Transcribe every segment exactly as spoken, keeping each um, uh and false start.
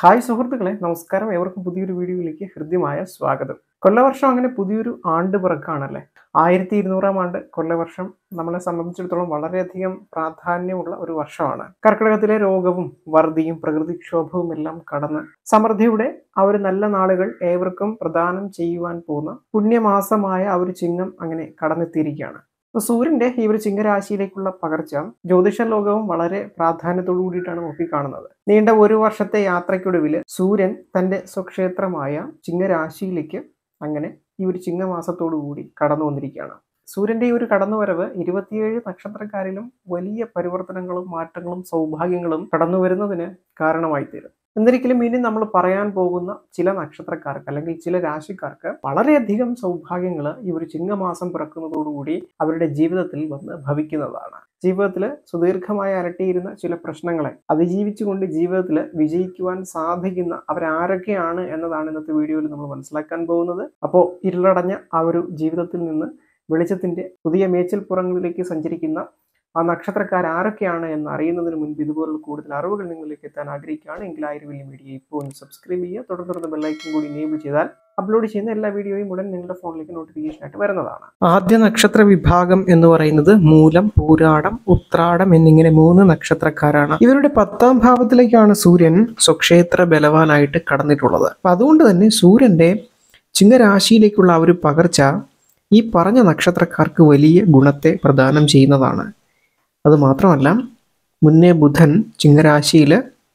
Hi സുഹൃത്തുക്കളെ, നമസ്കാരം. ഏവർക്കും പുതിയൊരു വീഡിയോയിലേക്ക് ഹൃദ്യമായ സ്വാഗതം. കൊല്ലവർഷം അങ്ങനെ പുതിയൊരു ആണ്ട് പിറക്കാണല്ലേ. ആയിരത്തി ഇരുന്നൂറാം ആണ്ട് കൊല്ലവർഷം നമ്മളെ സംബന്ധിച്ചിടത്തോളം വളരെയധികം പ്രാധാന്യമുള്ള ഒരു വർഷമാണ്. കർക്കിടകത്തിലെ രോഗവും വറുതിയും പ്രകൃതിക്ഷോഭവും എല്ലാം കടന്ന് സമൃദ്ധിയുടെ ആ ഒരു നല്ല നാളുകൾ ഏവർക്കും പ്രദാനം ചെയ്യുവാൻ പോകുന്ന പുണ്യമാസമായ ആ ഒരു ചിങ്ങം അങ്ങനെ കടന്നെത്തിയിരിക്കുകയാണ്. അപ്പൊ സൂര്യന്റെ ഈ ഒരു ചിങ്ങരാശിയിലേക്കുള്ള പകർച്ച ജ്യോതിഷ ലോകവും വളരെ പ്രാധാന്യത്തോടു കൂടിയിട്ടാണ് നോക്കിക്കാണുന്നത്. നീണ്ട ഒരു വർഷത്തെ യാത്രയ്ക്കൊടുവിൽ സൂര്യൻ തന്റെ സ്വക്ഷേത്രമായ ചിങ്ങരാശിയിലേക്ക് അങ്ങനെ ഈ ഒരു ചിങ്ങമാസത്തോടു കൂടി കടന്നു വന്നിരിക്കുകയാണ്. സൂര്യന്റെ ഈ ഒരു കടന്നുവരവ് ഇരുപത്തിയേഴ് നക്ഷത്രക്കാരിലും വലിയ പരിവർത്തനങ്ങളും മാറ്റങ്ങളും സൗഭാഗ്യങ്ങളും കടന്നു വരുന്നതിന് കാരണമായി തീരും. എന്നിരിക്കലും ഇനി നമ്മൾ പറയാൻ പോകുന്ന ചില നക്ഷത്രക്കാർക്ക് അല്ലെങ്കിൽ ചില രാശിക്കാർക്ക് വളരെയധികം സൗഭാഗ്യങ്ങൾ ഈ ഒരു ചിങ്ങമാസം പിറക്കുന്നതോടുകൂടി അവരുടെ ജീവിതത്തിൽ വന്ന് ഭവിക്കുന്നതാണ്. ജീവിതത്തിൽ സുദീർഘമായി അലട്ടിയിരുന്ന ചില പ്രശ്നങ്ങളെ അതിജീവിച്ചുകൊണ്ട് ജീവിതത്തിൽ വിജയിക്കുവാൻ സാധിക്കുന്ന അവരാരൊക്കെയാണ് എന്നതാണ് ഇന്നത്തെ വീഡിയോയിൽ നമ്മൾ മനസ്സിലാക്കാൻ പോകുന്നത്. അപ്പോൾ ഇരുളടഞ്ഞ ആ ഒരു ജീവിതത്തിൽ നിന്ന് വെളിച്ചത്തിന്റെ പുതിയ മേച്ചിൽപ്പുറങ്ങളിലേക്ക് സഞ്ചരിക്കുന്ന ആ നക്ഷത്രക്കാർ ആരൊക്കെയാണ് എന്ന് അറിയുന്നതിന് മുൻപ് ഇതുപോലുള്ള കൂടുതൽ അറിവുകൾ നിങ്ങളിലേക്ക് എത്താൻ ആഗ്രഹിക്കുകയാണ് എങ്കിൽ ആയിരവല്ലി മീഡിയ ഇപ്പോൾ ഒന്ന് സബ്സ്ക്രൈബ് ചെയ്യുക. തുടർന്ന് ബെല്ലൈക്കൻ കൂടി എനേബിൾ ചെയ്താൽ അപ്ലോഡ് ചെയ്യുന്ന എല്ലാ വീഡിയോയും ഉടൻ നിങ്ങളുടെ ഫോണിലേക്ക് നോട്ടിഫിക്കേഷൻ ആയിട്ട് വരുന്നതാണ്. ആദ്യ നക്ഷത്ര വിഭാഗം എന്ന് പറയുന്നത് മൂലം, പൂരാടം, ഉത്രാടം എന്നിങ്ങനെ മൂന്ന് നക്ഷത്രക്കാരാണ്. ഇവരുടെ പത്താം ഭാവത്തിലേക്കാണ് സൂര്യൻ സ്വക്ഷേത്ര ബലവാനായിട്ട് കടന്നിട്ടുള്ളത്. അപ്പൊ അതുകൊണ്ട് തന്നെ സൂര്യന്റെ ചിങ്ങരാശിയിലേക്കുള്ള ആ ഒരു പകർച്ച ഈ പറഞ്ഞ നക്ഷത്രക്കാർക്ക് വലിയ ഗുണത്തെ പ്രദാനം ചെയ്യുന്നതാണ്. അതുമാത്രമല്ല, മുന്നേ ബുധൻ ചിങ്ങരാശിയിൽ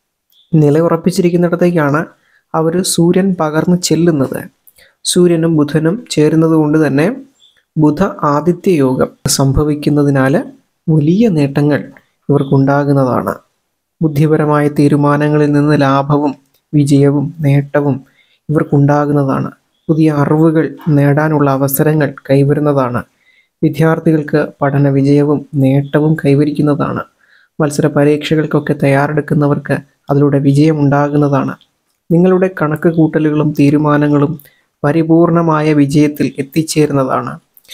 നിലയുറപ്പിച്ചിരിക്കുന്നിടത്തേക്കാണ് അവർ സൂര്യൻ പകർന്നു ചെല്ലുന്നത്. സൂര്യനും ബുധനും ചേരുന്നത് കൊണ്ട് തന്നെ ബുധ ആദിത്യ യോഗം സംഭവിക്കുന്നതിനാൽ വലിയ നേട്ടങ്ങൾ ഇവർക്കുണ്ടാകുന്നതാണ്. ബുദ്ധിപരമായ തീരുമാനങ്ങളിൽ നിന്ന് ലാഭവും വിജയവും നേട്ടവും ഇവർക്കുണ്ടാകുന്നതാണ്. പുതിയ അറിവുകൾ നേടാനുള്ള അവസരങ്ങൾ കൈവരുന്നതാണ്. വിദ്യാർത്ഥികൾക്ക് പഠന വിജയവും നേട്ടവും കൈവരിക്കുന്നതാണ്. മത്സര പരീക്ഷകൾക്കൊക്കെ തയ്യാറെടുക്കുന്നവർക്ക് അതിലൂടെ വിജയമുണ്ടാകുന്നതാണ്. നിങ്ങളുടെ കണക്ക് കൂട്ടലുകളും തീരുമാനങ്ങളും പരിപൂർണമായ വിജയത്തിൽ എത്തിച്ചേരുന്നതാണ്.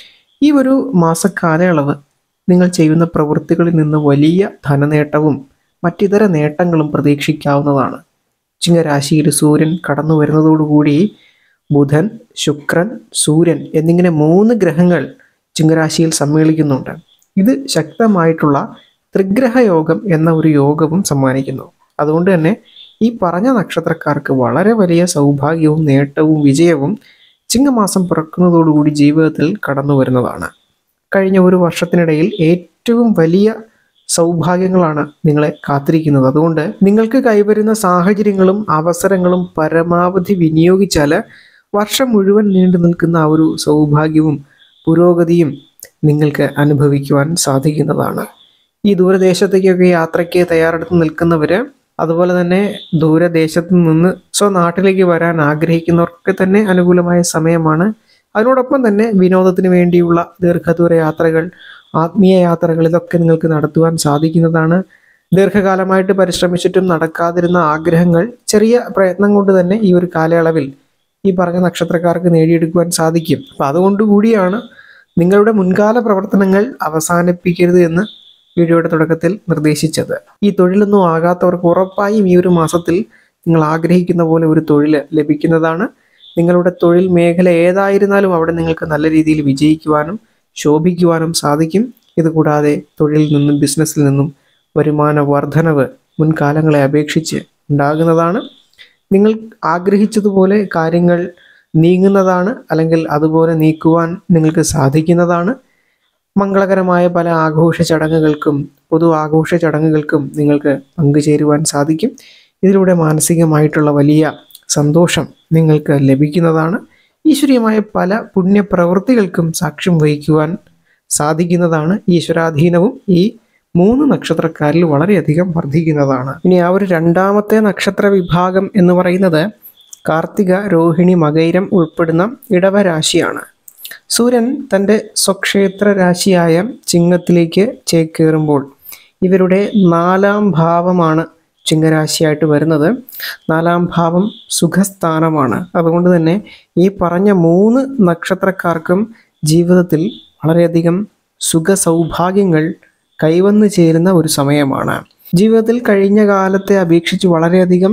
ഈ ഒരു മാസക്കാലയളവ് നിങ്ങൾ ചെയ്യുന്ന പ്രവൃത്തികളിൽ നിന്ന് വലിയ ധനനേട്ടവും മറ്റിതര നേട്ടങ്ങളും പ്രതീക്ഷിക്കാവുന്നതാണ്. ചിങ്ങരാശിയിൽ സൂര്യൻ കടന്നു വരുന്നതോടുകൂടി ബുധൻ, ശുക്രൻ, സൂര്യൻ എന്നിങ്ങനെ മൂന്ന് ഗ്രഹങ്ങൾ ചിങ്ങരാശിയിൽ സമ്മേളിക്കുന്നുണ്ട്. ഇത് ശക്തമായിട്ടുള്ള ത്രിഗ്രഹ യോഗം എന്ന ഒരു യോഗവും സമ്മാനിക്കുന്നു. അതുകൊണ്ട് തന്നെ ഈ പറഞ്ഞ നക്ഷത്രക്കാർക്ക് വളരെ വലിയ സൗഭാഗ്യവും നേട്ടവും വിജയവും ചിങ്ങമാസം പിറക്കുന്നതോടുകൂടി ജീവിതത്തിൽ കടന്നു വരുന്നതാണ്. കഴിഞ്ഞ ഒരു വർഷത്തിനിടയിൽ ഏറ്റവും വലിയ സൗഭാഗ്യങ്ങളാണ് നിങ്ങളെ കാത്തിരിക്കുന്നത്. അതുകൊണ്ട് നിങ്ങൾക്ക് കൈവരുന്ന സാഹചര്യങ്ങളും അവസരങ്ങളും പരമാവധി വിനിയോഗിച്ചാൽ വർഷം മുഴുവൻ നീണ്ടു നിൽക്കുന്ന ആ ഒരു സൗഭാഗ്യവും പുരോഗതിയും നിങ്ങൾക്ക് അനുഭവിക്കുവാൻ സാധിക്കുന്നതാണ്. ഈ ദൂരദേശത്തേക്കൊക്കെ യാത്രയ്ക്ക് തയ്യാറെടുത്ത് നിൽക്കുന്നവർ, അതുപോലെ തന്നെ ദൂരദേശത്ത് നിന്ന് സ്വനാട്ടിലേക്ക് വരാൻ ആഗ്രഹിക്കുന്നവർക്ക് തന്നെ അനുകൂലമായ സമയമാണ്. അതിനോടൊപ്പം തന്നെ വിനോദത്തിന് വേണ്ടിയുള്ള ദീർഘദൂര യാത്രകൾ, ആത്മീയ യാത്രകൾ ഇതൊക്കെ നിങ്ങൾക്ക് നടത്തുവാൻ സാധിക്കുന്നതാണ്. ദീർഘകാലമായിട്ട് പരിശ്രമിച്ചിട്ടും നടക്കാതിരുന്ന ആഗ്രഹങ്ങൾ ചെറിയ പ്രയത്നം കൊണ്ട് തന്നെ ഈ ഒരു കാലയളവിൽ ഈ പറഞ്ഞ നക്ഷത്രക്കാർക്ക് നേടിയെടുക്കുവാൻ സാധിക്കും. അപ്പം അതുകൊണ്ട് കൂടിയാണ് നിങ്ങളുടെ മുൻകാല പ്രവർത്തനങ്ങൾ അവസാനിപ്പിക്കരുത് എന്ന് വീഡിയോയുടെ തുടക്കത്തിൽ നിർദ്ദേശിച്ചത്. ഈ തൊഴിലൊന്നും ആകാത്തവർക്ക് ഉറപ്പായും ഈ ഒരു മാസത്തിൽ നിങ്ങൾ ആഗ്രഹിക്കുന്ന പോലെ ഒരു തൊഴിൽ ലഭിക്കുന്നതാണ്. നിങ്ങളുടെ തൊഴിൽ മേഖല ഏതായിരുന്നാലും അവിടെ നിങ്ങൾക്ക് നല്ല രീതിയിൽ വിജയിക്കുവാനും ശോഭിക്കുവാനും സാധിക്കും. ഇതുകൂടാതെ തൊഴിലിൽ നിന്നും ബിസിനസ്സിൽ നിന്നും വരുമാന വർധനവ് മുൻകാലങ്ങളെ അപേക്ഷിച്ച് ഉണ്ടാകുന്നതാണ്. നിങ്ങൾ ആഗ്രഹിച്ചതുപോലെ കാര്യങ്ങൾ നീങ്ങുന്നതാണ്, അല്ലെങ്കിൽ അതുപോലെ നീക്കുവാൻ നിങ്ങൾക്ക് സാധിക്കുന്നതാണ്. മംഗളകരമായ പല ആഘോഷ ചടങ്ങുകൾക്കും പൊതു ആഘോഷ ചടങ്ങുകൾക്കും നിങ്ങൾക്ക് പങ്കുചേരുവാൻ സാധിക്കും. ഇതിലൂടെ മാനസികമായിട്ടുള്ള വലിയ സന്തോഷം നിങ്ങൾക്ക് ലഭിക്കുന്നതാണ്. ഈശ്വരീയമായ പല പുണ്യപ്രവൃത്തികൾക്കും സാക്ഷ്യം വഹിക്കുവാൻ സാധിക്കുന്നതാണ്. ഈശ്വരാധീനവും ഈ മൂന്ന് നക്ഷത്രക്കാരിൽ വളരെയധികം വർദ്ധിക്കുന്നതാണ്. ഇനി ആ ഒരു രണ്ടാമത്തെ നക്ഷത്ര വിഭാഗം എന്ന് പറയുന്നത് കാർത്തിക, രോഹിണി, മകയിരം ഉൾപ്പെടുന്ന ഇടവരാശിയാണ്. സൂര്യൻ തൻ്റെ സ്വക്ഷേത്ര രാശിയായ ചിങ്ങത്തിലേക്ക് ചേക്കേറുമ്പോൾ ഇവരുടെ നാലാം ഭാവമാണ് ചിങ്ങരാശിയായിട്ട് വരുന്നത്. നാലാം ഭാവം സുഖസ്ഥാനമാണ്. അതുകൊണ്ട് തന്നെ ഈ പറഞ്ഞ മൂന്ന് നക്ഷത്രക്കാർക്കും ജീവിതത്തിൽ വളരെയധികം സുഖ സൗഭാഗ്യങ്ങൾ കൈവന്നു ചേരുന്ന ഒരു സമയമാണ്. ജീവിതത്തിൽ കഴിഞ്ഞ കാലത്തെ അപേക്ഷിച്ച് വളരെയധികം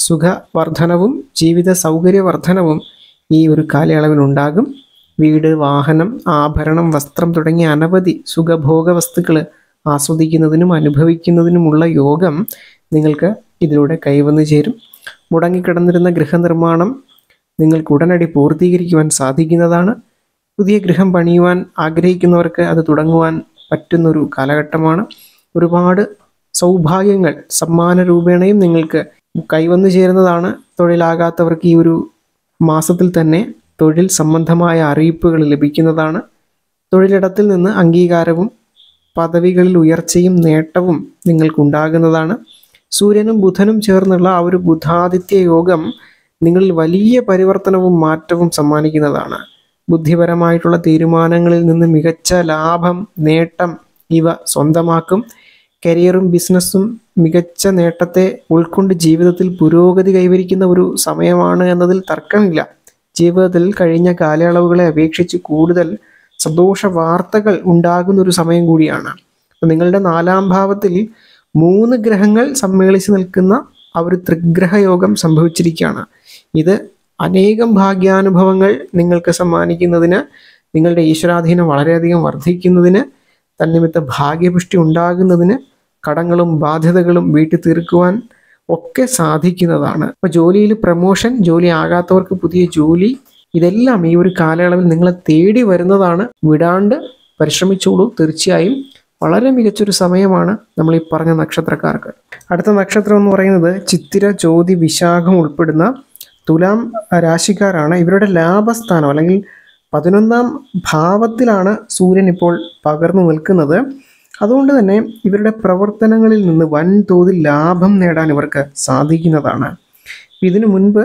സുഖവർദ്ധനവും ജീവിത സൗകര്യവർദ്ധനവും ഈ ഒരു കാലയളവിൽ ഉണ്ടാകും. വീട്, വാഹനം, ആഭരണം, വസ്ത്രം തുടങ്ങിയ അനവധി സുഖഭോഗ വസ്തുക്കൾ ആസ്വദിക്കുന്നതിനും അനുഭവിക്കുന്നതിനുമുള്ള യോഗം നിങ്ങൾക്ക് ഇതിലൂടെ കൈവന്നു ചേരും. മുടങ്ങിക്കിടന്നിരുന്ന ഗൃഹനിർമ്മാണം നിങ്ങൾക്ക് ഉടനടി പൂർത്തീകരിക്കുവാൻ സാധിക്കുന്നതാണ്. പുതിയ ഗൃഹം പണിയുവാൻ ആഗ്രഹിക്കുന്നവർക്ക് അത് തുടങ്ങുവാൻ പറ്റുന്നൊരു കാലഘട്ടമാണ്. ഒരുപാട് സൗഭാഗ്യങ്ങൾ സമ്മാന രൂപേണയും നിങ്ങൾക്ക് കൈവന്നു ചേരുന്നതാണ്. തൊഴിലാകാത്തവർക്ക് ഈ ഒരു മാസത്തിൽ തന്നെ തൊഴിൽ സംബന്ധമായ അറിയിപ്പുകൾ ലഭിക്കുന്നതാണ്. തൊഴിലിടത്തിൽ നിന്ന് അംഗീകാരവും പദവികളിൽ ഉയർച്ചയും നേട്ടവും നിങ്ങൾക്കുണ്ടാകുന്നതാണ്. സൂര്യനും ബുധനും ചേർന്നുള്ള ആ ഒരു ബുധാദിത്യ യോഗം നിങ്ങളിൽ വലിയ പരിവർത്തനവും മാറ്റവും സമ്മാനിക്കുന്നതാണ്. ബുദ്ധിപരമായിട്ടുള്ള തീരുമാനങ്ങളിൽ നിന്ന് മികച്ച ലാഭം, നേട്ടം ഇവ സ്വന്തമാക്കും. കരിയറും ബിസിനസ്സും മികച്ച നേട്ടത്തെ ഉൾക്കൊണ്ട് ജീവിതത്തിൽ പുരോഗതി കൈവരിക്കുന്ന ഒരു സമയമാണ് എന്നതിൽ തർക്കമില്ല. ജീവിതത്തിൽ കഴിഞ്ഞ കാലയളവുകളെ അപേക്ഷിച്ച് കൂടുതൽ സന്തോഷ വാർത്തകൾ ഉണ്ടാകുന്ന ഒരു സമയം കൂടിയാണ്. നിങ്ങളുടെ നാലാം ഭാവത്തിൽ മൂന്ന് ഗ്രഹങ്ങൾ സമ്മേളിച്ച് നിൽക്കുന്ന ആ ഒരു ത്രിഗ്രഹ യോഗം സംഭവിച്ചിരിക്കുകയാണ്. ഇത് അനേകം ഭാഗ്യാനുഭവങ്ങൾ നിങ്ങൾക്ക് സമ്മാനിക്കുന്നതിന്, നിങ്ങളുടെ ഈശ്വരാധീനം വളരെയധികം വർദ്ധിക്കുന്നതിന്, തന്നിമിത്ത ഭാഗ്യപുഷ്ടി ഉണ്ടാകുന്നതിന്, കടങ്ങളും ബാധ്യതകളും വീട്ടിൽ തീർക്കുവാൻ ഒക്കെ സാധിക്കുന്നതാണ്. അപ്പോൾ ജോലിയിൽ പ്രമോഷൻ, ജോലി ആകാത്തവർക്ക് പുതിയ ജോലി, ഇതെല്ലാം ഈ ഒരു കാലയളവിൽ നിങ്ങളെ തേടി വരുന്നതാണ്. വിടാണ്ട് പരിശ്രമിച്ചോളൂ. തീർച്ചയായും വളരെ മികച്ചൊരു സമയമാണ് നമ്മൾ ഈ പറഞ്ഞ നക്ഷത്രക്കാർക്ക്. അടുത്ത നക്ഷത്രം എന്ന് പറയുന്നത് ചിത്തിര, ചോതി, വിശാഖം ഉൾപ്പെടുന്ന തുലാം രാശിക്കാരാണ്. ഇവരുടെ ലാഭസ്ഥാനം അല്ലെങ്കിൽ പതിനൊന്നാം ഭാവത്തിലാണ് സൂര്യൻ ഇപ്പോൾ പകർന്നു നിൽക്കുന്നത്. അതുകൊണ്ട് തന്നെ ഇവരുടെ പ്രവർത്തനങ്ങളിൽ നിന്ന് വൻതോതിൽ ലാഭം നേടാൻ ഇവർക്ക് സാധിക്കുന്നതാണ്. ഇതിനു മുൻപ്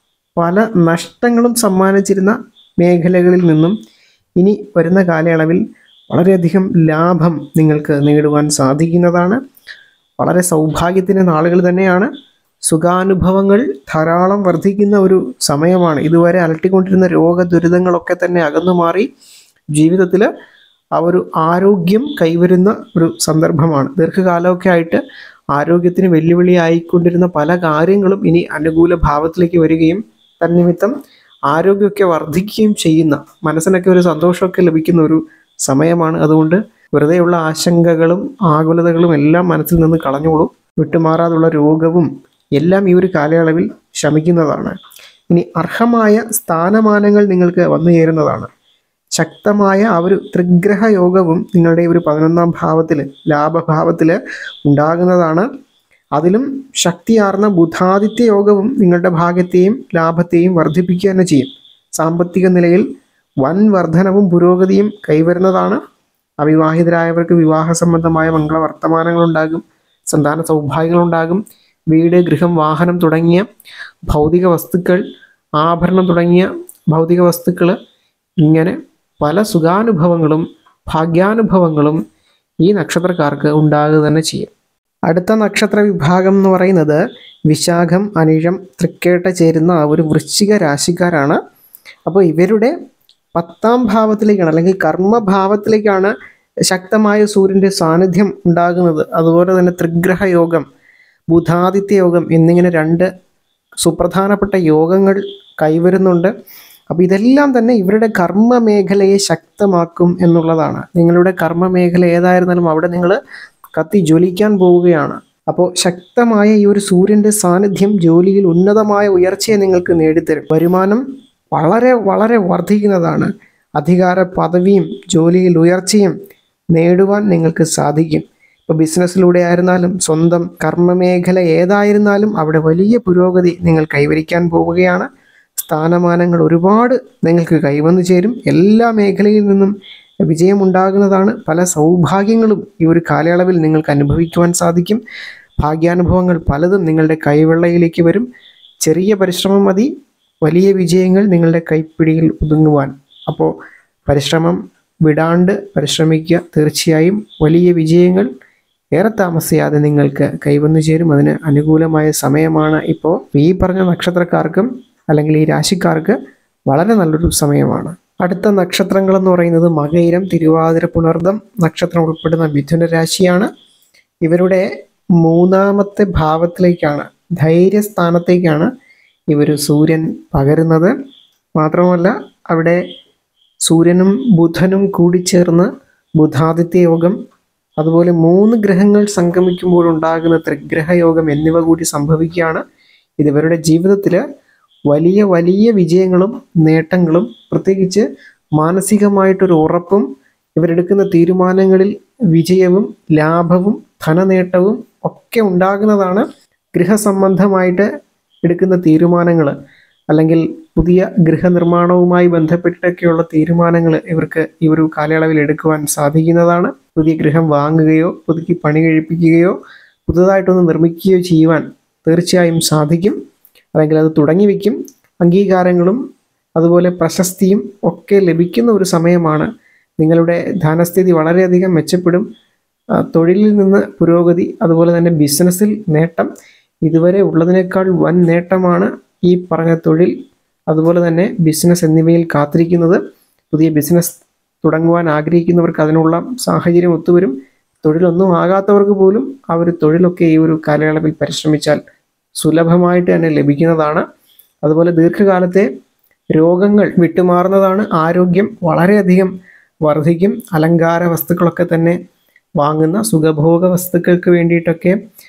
പല നഷ്ടങ്ങളും സമ്മാനിച്ചിരുന്ന മേഖലകളിൽ നിന്നും ഇനി വരുന്ന കാലയളവിൽ വളരെയധികം ലാഭം നിങ്ങൾക്ക് നേടുവാൻ സാധിക്കുന്നതാണ്. വളരെ സൗഭാഗ്യത്തിൻ്റെ നാളുകൾ തന്നെയാണ്. സുഖാനുഭവങ്ങൾ ധാരാളം വർദ്ധിക്കുന്ന ഒരു സമയമാണ്. ഇതുവരെ അലട്ടിക്കൊണ്ടിരുന്ന രോഗദുരിതങ്ങളൊക്കെ തന്നെ അകന്നു മാറി ജീവിതത്തിൽ ആ ഒരു ആരോഗ്യം കൈവരുന്ന ഒരു സന്ദർഭമാണ്. ദീർഘകാലമൊക്കെ ആയിട്ട് ആരോഗ്യത്തിന് വെല്ലുവിളിയായിക്കൊണ്ടിരുന്ന പല കാര്യങ്ങളും ഇനി അനുകൂല ഭാവത്തിലേക്ക് വരികയും തന്നിമിത്തം ആരോഗ്യമൊക്കെ വർദ്ധിക്കുകയും ചെയ്യുന്ന, മനസ്സിനൊക്കെ ഒരു സന്തോഷമൊക്കെ ലഭിക്കുന്ന ഒരു സമയമാണ്. അതുകൊണ്ട് വെറുതെയുള്ള ആശങ്കകളും ആകുലതകളും എല്ലാം മനസ്സിൽ നിന്ന് കളഞ്ഞോളും. വിട്ടുമാറാതുള്ള രോഗവും എല്ലാം ഈ ഒരു കാലയളവിൽ ശമിക്കുന്നതാണ്. ഇനി അർഹമായ സ്ഥാനമാനങ്ങൾ നിങ്ങൾക്ക് വന്നു ചേരുന്നതാണ്. ശക്തമായ ആ ഒരു ത്രിഗ്രഹ യോഗവും നിങ്ങളുടെ ഒരു പതിനൊന്നാം ഭാവത്തിൽ, ലാഭഭാവത്തിൽ ഉണ്ടാകുന്നതാണ്. അതിലും ശക്തിയാർന്ന ബുധാദിത്യ യോഗവും നിങ്ങളുടെ ഭാഗ്യത്തെയും ലാഭത്തെയും വർദ്ധിപ്പിക്കുക തന്നെ ചെയ്യും. സാമ്പത്തിക നിലയിൽ വൻ വർധനവും പുരോഗതിയും കൈവരുന്നതാണ്. അവിവാഹിതരായവർക്ക് വിവാഹ സംബന്ധമായ മംഗള വർത്തമാനങ്ങളുണ്ടാകും. സന്താന സൗഭാഗ്യങ്ങളുണ്ടാകും. വീട്, ഗൃഹം, വാഹനം തുടങ്ങിയ ഭൗതിക വസ്തുക്കൾ, ആഭരണം തുടങ്ങിയ ഭൗതിക വസ്തുക്കൾ, ഇങ്ങനെ പല സുഖാനുഭവങ്ങളും ഭാഗ്യാനുഭവങ്ങളും ഈ നക്ഷത്രക്കാർക്ക് ഉണ്ടാകുക തന്നെ ചെയ്യും. അടുത്ത നക്ഷത്ര വിഭാഗം എന്ന് പറയുന്നത് വിശാഖം, അനിഴം, തൃക്കേട്ട ചേരുന്ന ആ ഒരു വൃശ്ചിക രാശിക്കാരാണ്. അപ്പോൾ ഇവരുടെ പത്താം ഭാവത്തിലേക്കാണ് അല്ലെങ്കിൽ കർമ്മഭാവത്തിലേക്കാണ് ശക്തമായ സൂര്യൻ്റെ സാന്നിധ്യം ഉണ്ടാകുന്നത്. അതുപോലെ തന്നെ ത്രിഗ്രഹ യോഗം, ബുധാദിത്യ യോഗം എന്നിങ്ങനെ രണ്ട് സുപ്രധാനപ്പെട്ട യോഗങ്ങൾ കൈവരുന്നുണ്ട്. അപ്പോൾ ഇതെല്ലാം തന്നെ ഇവരുടെ കർമ്മ മേഖലയെ ശക്തമാക്കും എന്നുള്ളതാണ്. നിങ്ങളുടെ കർമ്മ മേഖല ഏതായിരുന്നാലും അവിടെ നിങ്ങൾ കത്തി ജ്വലിക്കാൻ പോവുകയാണ്. അപ്പോൾ ശക്തമായ ഈ ഒരു സൂര്യൻ്റെ സാന്നിധ്യം ജോലിയിൽ ഉന്നതമായ ഉയർച്ചയെ നിങ്ങൾക്ക് നേടിത്തരും. വരുമാനം വളരെ വളരെ വർദ്ധിക്കുന്നതാണ്. അധികാര പദവിയും ജോലിയിൽ ഉയർച്ചയും നേടുവാൻ നിങ്ങൾക്ക് സാധിക്കും. ഇപ്പോൾ ബിസിനസ്സിലൂടെ ആയിരുന്നാലും സ്വന്തം കർമ്മമേഖല ഏതായിരുന്നാലും അവിടെ വലിയ പുരോഗതി നിങ്ങൾ കൈവരിക്കാൻ പോവുകയാണ്. സ്ഥാനമാനങ്ങൾ ഒരുപാട് നിങ്ങൾക്ക് കൈവന്നു ചേരും. എല്ലാ മേഖലയിൽ നിന്നും വിജയമുണ്ടാകുന്നതാണ്. പല സൗഭാഗ്യങ്ങളും ഈ ഒരു കാലയളവിൽ നിങ്ങൾക്ക് അനുഭവിക്കുവാൻ സാധിക്കും. ഭാഗ്യാനുഭവങ്ങൾ പലതും നിങ്ങളുടെ കൈവെള്ളയിലേക്ക് വരും. ചെറിയ പരിശ്രമം മതി വലിയ വിജയങ്ങൾ നിങ്ങളുടെ കൈപ്പിടിയിൽ ഒതുങ്ങുവാൻ. അപ്പോൾ പരിശ്രമം വിടാണ്ട് പരിശ്രമിക്കുക. തീർച്ചയായും വലിയ വിജയങ്ങൾ ഏറെ താമസിയാതെ നിങ്ങൾക്ക് കൈവന്നു ചേരും. അതിന് അനുകൂലമായ സമയമാണ് ഇപ്പോൾ. ഈ പറഞ്ഞ നക്ഷത്രക്കാർക്കും അല്ലെങ്കിൽ ഈ രാശിക്കാർക്ക് വളരെ നല്ലൊരു സമയമാണ്. അടുത്ത നക്ഷത്രങ്ങൾ എന്ന് പറയുന്നത് മകയിരം, തിരുവാതിര, പുണർദം നക്ഷത്രം ഉൾപ്പെടുന്ന മിഥുന രാശിയാണ്. ഇവരുടെ മൂന്നാമത്തെ ഭാവത്തിലേക്കാണ് ധൈര്യസ്ഥാനത്തേക്കാണ് ഇവർ സൂര്യൻ പകരുന്നത്. മാത്രമല്ല അവിടെ സൂര്യനും ബുധനും കൂടിച്ചേർന്ന് ബുധാദിത്യ യോഗം, അതുപോലെ മൂന്ന് ഗ്രഹങ്ങൾ സംഗമിക്കുമ്പോൾ ഉണ്ടാകുന്ന ത്രിഗ്രഹ യോഗം എന്നിവ കൂടി സംഭവിക്കുകയാണ്. ഇത് ഇവരുടെ ജീവിതത്തിൽ വലിയ വലിയ വിജയങ്ങളും നേട്ടങ്ങളും, പ്രത്യേകിച്ച് മാനസികമായിട്ടൊരു ഉറപ്പും, ഇവരെടുക്കുന്ന തീരുമാനങ്ങളിൽ വിജയവും ലാഭവും ധനനേട്ടവും ഒക്കെ ഉണ്ടാകുന്നതാണ്. ഗൃഹസംബന്ധമായിട്ട് എടുക്കുന്ന തീരുമാനങ്ങൾ അല്ലെങ്കിൽ പുതിയ ഗൃഹനിർമ്മാണവുമായി ബന്ധപ്പെട്ടിട്ടൊക്കെയുള്ള തീരുമാനങ്ങൾ ഇവർക്ക് ഈ ഒരു കാലയളവിൽ എടുക്കുവാൻ സാധിക്കുന്നതാണ്. പുതിയ ഗൃഹം വാങ്ങുകയോ പുതുക്കി പണി കഴിപ്പിക്കുകയോ പുതുതായിട്ടൊന്ന് നിർമ്മിക്കുകയോ ചെയ്യുവാൻ തീർച്ചയായും സാധിക്കും, അല്ലെങ്കിൽ അത് തുടങ്ങി വയ്ക്കും. അംഗീകാരങ്ങളും അതുപോലെ പ്രശസ്തിയും ഒക്കെ ലഭിക്കുന്ന ഒരു സമയമാണ്. നിങ്ങളുടെ ധനസ്ഥിതി വളരെയധികം മെച്ചപ്പെടും. തൊഴിലിൽ നിന്ന് പുരോഗതി, അതുപോലെ തന്നെ ബിസിനസ്സിൽ നേട്ടം, ഇതുവരെ ഉള്ളതിനേക്കാൾ വൻ നേട്ടമാണ് ഈ പറഞ്ഞ തൊഴിൽ അതുപോലെ തന്നെ ബിസിനസ് എന്നിവയിൽ കാത്തിരിക്കുന്നത്. പുതിയ ബിസിനസ് തുടങ്ങുവാൻ ആഗ്രഹിക്കുന്നവർക്ക് അതിനുള്ള സാഹചര്യം ഒത്തുവരും. തൊഴിലൊന്നും ആകാത്തവർക്ക് പോലും ആ ഒരു തൊഴിലൊക്കെ ഈ ഒരു കാലയളവിൽ പരിശ്രമിച്ചാൽ സുലഭമായിട്ട് തന്നെ ലഭിക്കുന്നതാണ്. അതുപോലെ ദീർഘകാലത്തെ രോഗങ്ങൾ വിട്ടുമാറുന്നതാണ്. ആരോഗ്യം വളരെയധികം വർദ്ധിക്കും. അലങ്കാര വസ്തുക്കളൊക്കെ തന്നെ വാങ്ങുന്ന, സുഖഭോഗ വസ്തുക്കൾക്ക് വേണ്ടിയിട്ടൊക്കെ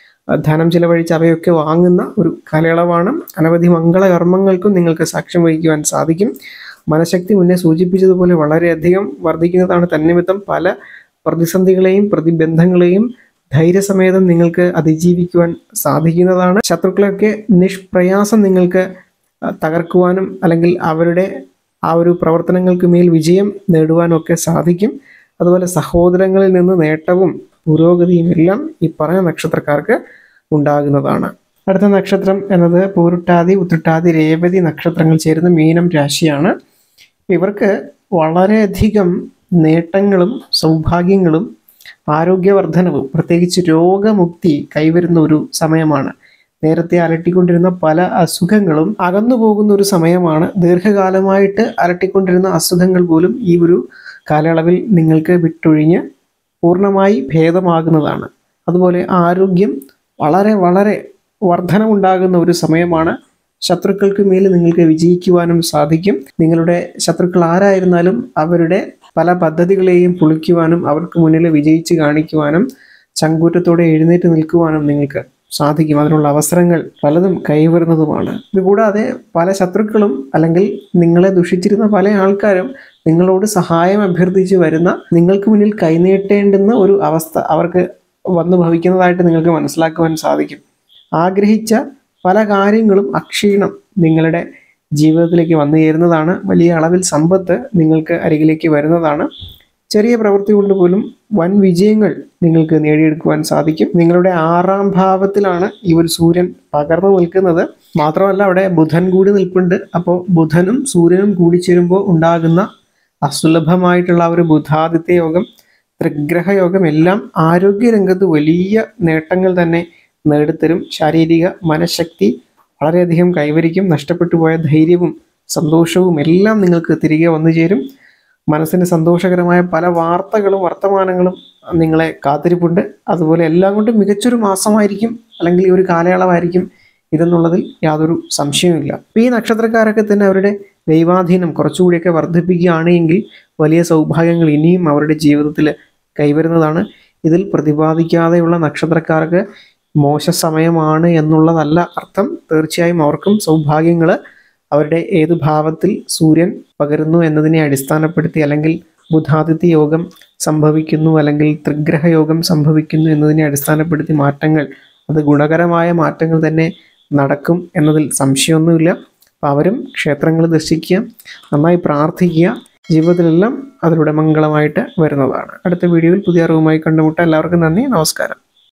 ധനം ചിലവഴിച്ച് അവയൊക്കെ വാങ്ങുന്ന ഒരു കാലയളവാണ്. അനവധി മംഗളകർമ്മങ്ങൾക്കും നിങ്ങൾക്ക് സാക്ഷ്യം വഹിക്കുവാൻ സാധിക്കും. മനഃശക്തി മുന്നേ സൂചിപ്പിച്ചതുപോലെ വളരെയധികം വർദ്ധിക്കുന്നതാണ്. തന്നിമിത്തം പല പ്രതിസന്ധികളെയും പ്രതിബന്ധങ്ങളെയും ധൈര്യസമേതം നിങ്ങൾക്ക് അതിജീവിക്കുവാൻ സാധിക്കുന്നതാണ്. ശത്രുക്കളെയൊക്കെ നിഷ്പ്രയാസം നിങ്ങൾക്ക് തകർക്കുവാനും അല്ലെങ്കിൽ അവരുടെ ആ ഒരു പ്രവർത്തനങ്ങൾക്ക് മേൽ വിജയം നേടുവാനും ഒക്കെ സാധിക്കും. അതുപോലെ സഹോദരങ്ങളിൽ നിന്ന് നേട്ടവും പുരോഗതിയും എല്ലാം ഈ പറഞ്ഞ നക്ഷത്രക്കാർക്ക് ഉണ്ടാകുന്നതാണ്. അടുത്ത നക്ഷത്രം എന്നത് പൂരുട്ടാതി, ഉത്രട്ടാതി, രേവതി നക്ഷത്രങ്ങൾ ചേരുന്ന മീനം രാശിയാണ്. ഇവർക്ക് വളരെയധികം നേട്ടങ്ങളും സൗഭാഗ്യങ്ങളും ആരോഗ്യവർദ്ധനവും പ്രത്യേകിച്ച് രോഗമുക്തി കൈവരുന്ന ഒരു സമയമാണ്. നേരത്തെ അലട്ടിക്കൊണ്ടിരുന്ന പല അസുഖങ്ങളും അകന്നു പോകുന്ന ഒരു സമയമാണ്. ദീർഘകാലമായിട്ട് അലട്ടിക്കൊണ്ടിരുന്ന അസുഖങ്ങൾ പോലും ഈ ഒരു കാലയളവിൽ നിങ്ങൾക്ക് വിട്ടൊഴിഞ്ഞ് പൂർണ്ണമായി ഭേദമാകുന്നതാണ്. അതുപോലെ ആരോഗ്യം വളരെ വളരെ വർധനമുണ്ടാകുന്ന ഒരു സമയമാണ്. ശത്രുക്കൾക്ക് മേൽ നിങ്ങൾക്ക് വിജയിക്കുവാനും സാധിക്കും. നിങ്ങളുടെ ശത്രുക്കൾ ആരായിരുന്നാലും അവരുടെ പല പദ്ധതികളെയും പൊളിക്കുവാനും അവർക്ക് മുന്നിൽ വിജയിച്ച് കാണിക്കുവാനും ചങ്കൂറ്റത്തോടെ എഴുന്നേറ്റ് നിൽക്കുവാനും നിങ്ങൾക്ക് സാധിക്കും. അതിനുള്ള അവസരങ്ങൾ പലതും കൈവരുന്നതുമാണ്. ഇതുകൂടാതെ പല ശത്രുക്കളും അല്ലെങ്കിൽ നിങ്ങളെ ദുഷിച്ചിരുന്ന പല ആൾക്കാരും നിങ്ങളോട് സഹായം അഭ്യർത്ഥിച്ച് വരുന്ന, നിങ്ങൾക്ക് മുന്നിൽ കൈനീട്ടേണ്ടുന്ന ഒരു അവസ്ഥ അവർക്ക് വന്നു ഭവിക്കുന്നതായിട്ട് നിങ്ങൾക്ക് മനസ്സിലാക്കുവാൻ സാധിക്കും. ആഗ്രഹിച്ച പല കാര്യങ്ങളും അക്ഷീണം നിങ്ങളുടെ ജീവിതത്തിലേക്ക് വന്നു ചേരുന്നതാണ്. വലിയ അളവിൽ സമ്പത്ത് നിങ്ങൾക്ക് അരികിലേക്ക് വരുന്നതാണ്. ചെറിയ പ്രവൃത്തി കൊണ്ട് പോലും വൻ വിജയങ്ങൾ നിങ്ങൾക്ക് നേടിയെടുക്കുവാൻ സാധിക്കും. നിങ്ങളുടെ ആറാം ഭാവത്തിലാണ് ഈ ഒരു സൂര്യൻ പകർന്നു നിൽക്കുന്നത്. മാത്രമല്ല അവിടെ ബുധൻ കൂടി നിൽപ്പുണ്ട്. അപ്പോൾ ബുധനും സൂര്യനും കൂടി ചേരുമ്പോൾ ഉണ്ടാകുന്ന അസുലഭമായിട്ടുള്ള ഒരു ബുധാദിത്യ യോഗം, ത്രിഗ്രഹ യോഗം എല്ലാം ആരോഗ്യരംഗത്ത് വലിയ നേട്ടങ്ങൾ തന്നെ നേടിത്തരും. ശാരീരിക മനഃശക്തി വളരെയധികം കൈവരിക്കും. നഷ്ടപ്പെട്ടു പോയ ധൈര്യവും സന്തോഷവും എല്ലാം നിങ്ങൾക്ക് തിരികെ വന്നു ചേരും. മനസ്സിന് സന്തോഷകരമായ പല വാർത്തകളും വർത്തമാനങ്ങളും നിങ്ങളെ കാത്തിരിപ്പുണ്ട്. അതുപോലെ എല്ലാം കൊണ്ടും മികച്ചൊരു മാസമായിരിക്കും അല്ലെങ്കിൽ ഒരു കാലയളവായിരിക്കും ഇതെന്നുള്ളതിൽ യാതൊരു സംശയവുമില്ല. അപ്പോൾ ഈ നക്ഷത്രക്കാരൊക്കെ തന്നെ അവരുടെ ദൈവാധീനം കുറച്ചുകൂടിയൊക്കെ വർദ്ധിപ്പിക്കുകയാണ് എങ്കിൽ വലിയ സൗഭാഗ്യങ്ങൾ ഇനിയും അവരുടെ ജീവിതത്തിൽ കൈവരുന്നതാണ്. ഇതിൽ പ്രതിപാദിക്കാതെയുള്ള നക്ഷത്രക്കാർക്ക് മോശ സമയമാണ് എന്നുള്ളതല്ല അർത്ഥം. തീർച്ചയായും അവർക്കും സൗഭാഗ്യങ്ങൾ അവരുടെ ഏതു ഭാവത്തിൽ സൂര്യൻ പകരുന്നു എന്നതിനെ അടിസ്ഥാനപ്പെടുത്തി, അല്ലെങ്കിൽ ബുധാദിത്യ യോഗം സംഭവിക്കുന്നു അല്ലെങ്കിൽ ത്രിഗ്രഹ യോഗം സംഭവിക്കുന്നു എന്നതിനെ അടിസ്ഥാനപ്പെടുത്തി മാറ്റങ്ങൾ, അത് ഗുണകരമായ മാറ്റങ്ങൾ തന്നെ നടക്കും എന്നതിൽ സംശയമൊന്നുമില്ല. അപ്പോൾ അവരും ക്ഷേത്രങ്ങൾ ദർശിക്കുക, നന്നായി പ്രാർത്ഥിക്കുക, ജീവിതത്തിലെല്ലാം അതിലൂടെ മംഗളമായിട്ട് വരുന്നതാണ്. അടുത്ത വീഡിയോയിൽ പുതിയ അറിവുമായി കണ്ടുമുട്ടാം. എല്ലാവർക്കും നന്ദി, നമസ്കാരം.